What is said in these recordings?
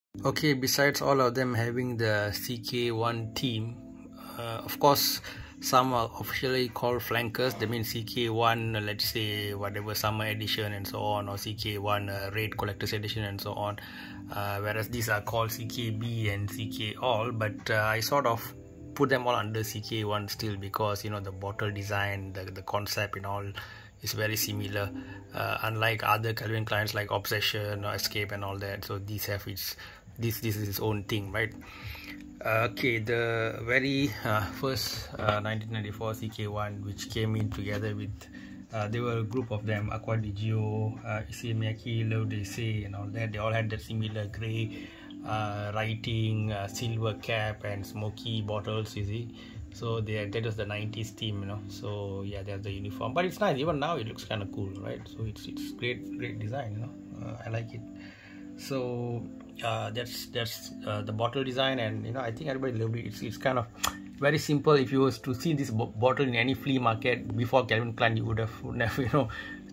Okay, besides all of them having the CK1 team, of course, some are officially called flankers. That means CK1, let's say whatever summer edition and so on, or CK1 raid collector's edition and so on. Whereas these are called CKB and CK all, but I sort of put them all under CK1 still because the bottle design, the concept and all is very similar. Unlike other Calvin Kleins like Obsession or Escape and all that, so these have this is its own thing, right? Okay, the very first 1994 CK1, which came in together with there were a group of them, Acqua di Gio, Issey Miyake, L'Oeuvre d'Essai and all that. They all had that similar grey writing, silver cap and smoky bottles, you see. So that was the 90s team, so yeah, there's the uniform, but it's nice. Even now it looks kind of cool, right? So it's great design, I like it. So that's the bottle design, and I think everybody loved it. It's kind of very simple. If you was to see this bottle in any flea market before Calvin Klein, you would have never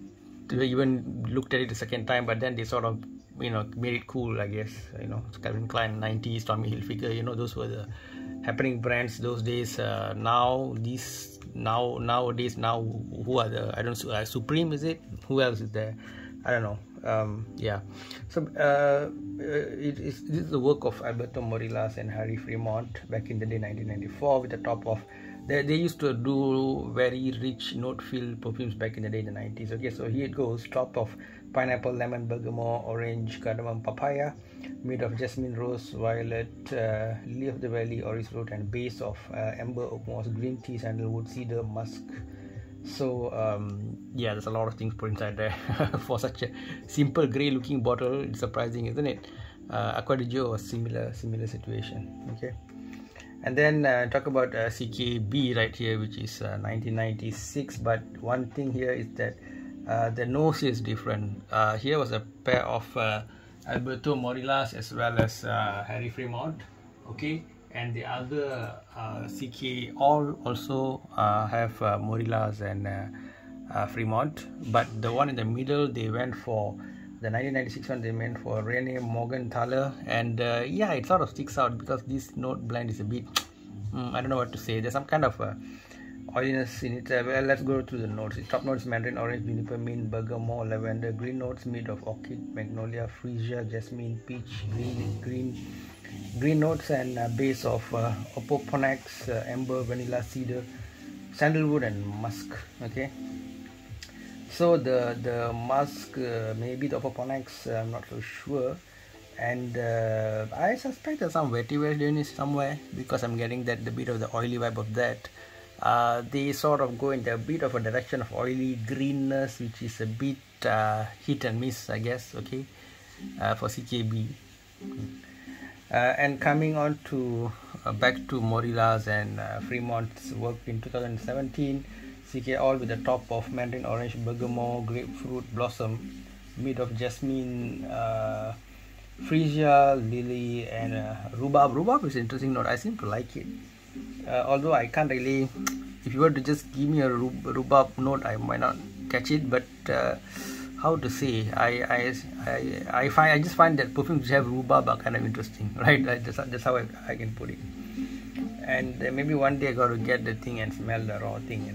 even looked at it a second time. But then they sort of made it cool, I guess. Calvin Klein 90s, Tommy Hilfiger, those were the happening brands those days. Nowadays, who are the, I don't know, Supreme, is it? Who else is there? I don't know. Yeah, so this is the work of Alberto Morillas and Harry Fremont back in the day, 1994, with the top of they used to do very rich note-filled perfumes back in the day, in the 90s. Okay, so here it goes. Top of pineapple, lemon, bergamot, orange, cardamom, papaya, made of jasmine, rose, violet, lily of the valley, orris root, and base of amber, oak moss, green tea, sandalwood, cedar, musk. So yeah, there's a lot of things put inside there for such a simple grey looking bottle. It's surprising, isn't it? Acqua di Gio was similar situation. Okay, and then talk about CKB right here, which is 1996. But one thing here is that the nose is different. Here was a pair of Alberto Morillas as well as Harry Fremont. Okay, and the other CK all also have Morillas and Fremont, but the one in the middle, they went for the 1996 one. They went for Rene Morgenthaler, and yeah, it sort of sticks out because this note blend is a bit I don't know what to say. There's some kind of oiliness in it. Well, let's go through the notes. Top notes: mandarin orange, juniper, mint, bergamot, lavender. Green notes made of orchid, magnolia, freesia, jasmine, peach, green notes, and base of opoponax, amber, vanilla, cedar, sandalwood, and musk. Okay, so the musk, maybe the opoponax, I'm not so sure, and I suspect there's some vetiver in it somewhere because I'm getting the bit of the oily vibe of that. They sort of go into a bit of a direction of oily greenness, which is a bit hit and miss, I guess. Okay, for CKB. And coming on to back to Morillas and Fremont's work in 2017, CK all with the top of mandarin orange, bergamot, grapefruit blossom, made of jasmine, freesia, lily, and rhubarb. Rhubarb is an interesting note. I seem to like it, although I can't really. If you were to just give me a rhubarb note, I might not catch it. But how to say? I just find that perfumes which have rhubarb are kind of interesting, right? That's how I can put it. And maybe one day I got to get the thing and smell the raw thing,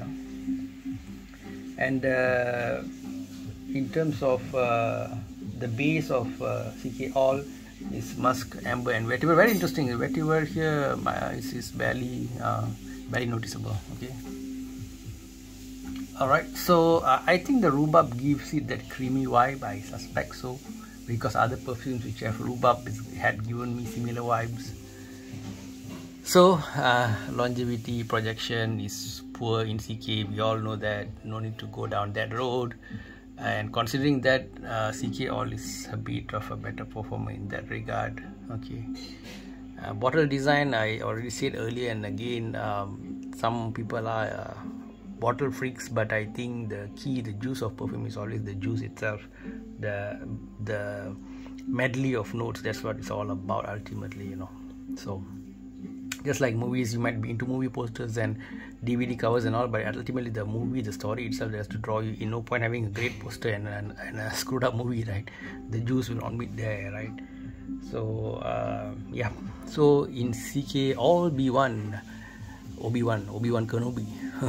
And in terms of the base of CK all is musk, amber, and vetiver. Very interesting. The vetiver here is barely noticeable. Okay. Alright, so I think the rhubarb gives it that creamy vibe. I suspect so, because other perfumes which have rhubarb had given me similar vibes. So longevity projection is poor in CK. We all know that. No need to go down that road. And considering that CK all is a bit of a better performer in that regard. Okay. Bottle design, I already said earlier and again. Some people are bottle freaks, but I think the juice of perfume is always the juice itself, the medley of notes. That's what it's all about ultimately, So just like movies, you might be into movie posters and DVD covers and all, but ultimately the movie, the story itself has to draw you. In no point having a great poster and a screwed up movie, right? The juice will not be there, right? So yeah, so in CK all B1 Obi-Wan Kenobi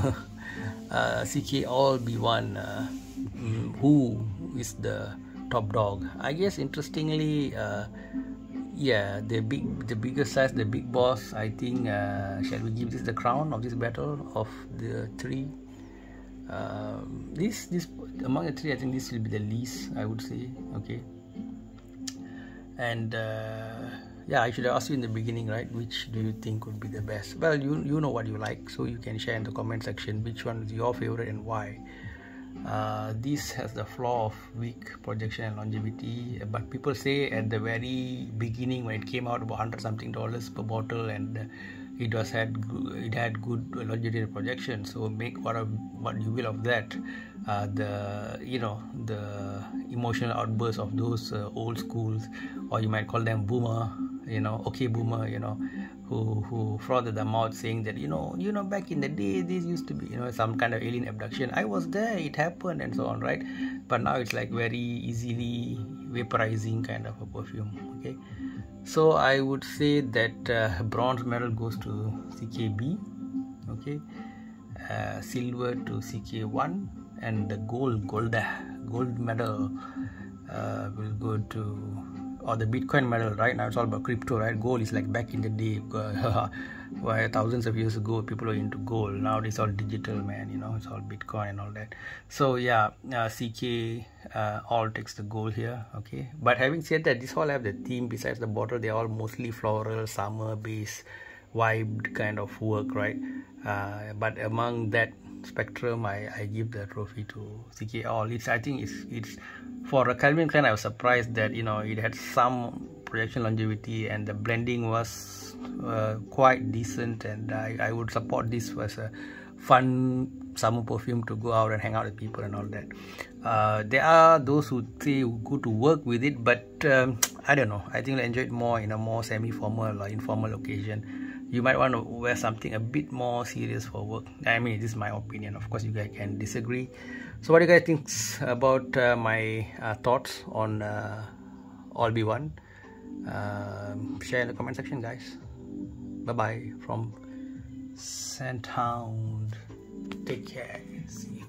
CK all B1 who is the top dog? I guess interestingly yeah, the bigger size, the big boss, I think shall we give this the crown of this battle of the three? This among the three, I think this will be the least, I would say. Okay. And yeah, I should have asked you in the beginning, right, which do you think would be the best? Well, you know what you like, so you can share in the comment section which one is your favorite and why. This has the flaw of weak projection and longevity, but people say at the very beginning when it came out about $100-something per bottle, and it had good longevity and projection. So make what you will of that. The emotional outbursts of those old schools, or you might call them boomer, okay boomer, who frothed their mouth saying that back in the day this used to be some kind of alien abduction. I was there, it happened, and so on, right? But now it's like very easily vaporizing kind of a perfume. Okay, so I would say that bronze medal goes to CKB. Okay, silver to CK1, and the gold medal will go to, or the Bitcoin medal. Right now it's all about crypto, right? Gold is like back in the day where thousands of years ago people were into gold. Now it's all digital, man, it's all Bitcoin and all that. So yeah, CK all takes the gold here. Okay, but having said that, this all have the theme. Besides the bottle, they're all mostly floral, summer based vibe kind of work, right? But among that spectrum, I give the trophy to CK all. I think it's for a Calvin Klein. I was surprised that it had some projection longevity, and the blending was quite decent, and I would support this as a fun summer perfume to go out and hang out with people and all that. There are those who say go to work with it, but I don't know, I think I enjoy it more in a more semi-formal or informal occasion. You might want to wear something a bit more serious for work. I mean, this is my opinion. Of course, you guys can disagree. So what do you guys think about my thoughts on all B1? Share in the comment section, guys. Bye bye from Sandhound. Take care. See you.